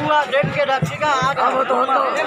दूंगा देख के रखिएगा। वो तो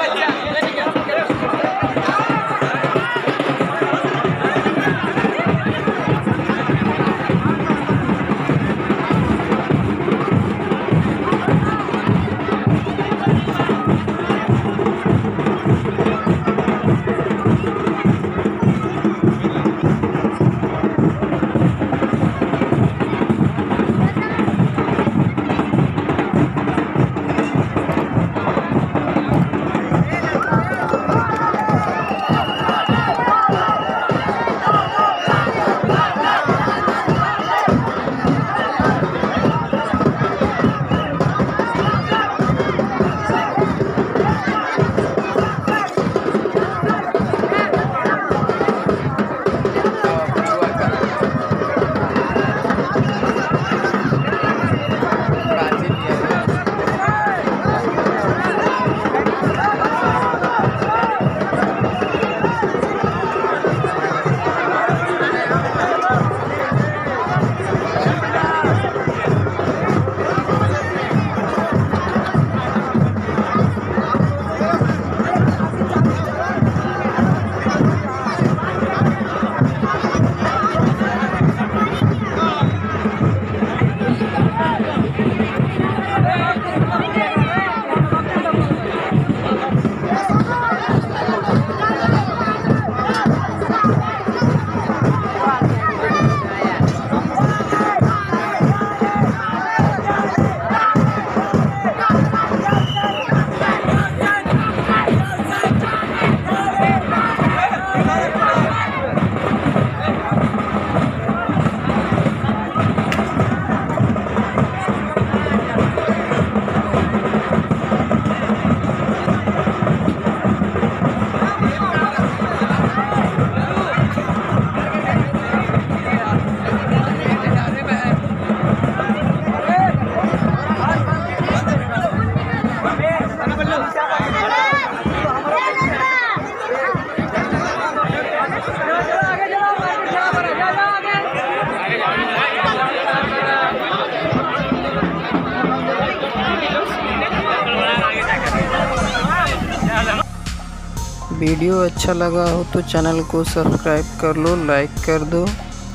वीडियो अच्छा लगा हो तो चैनल को सब्सक्राइब कर लो, लाइक कर दो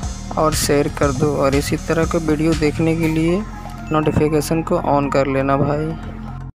और शेयर कर दो। और इसी तरह का वीडियो देखने के लिए नोटिफिकेशन को ऑन कर लेना भाई।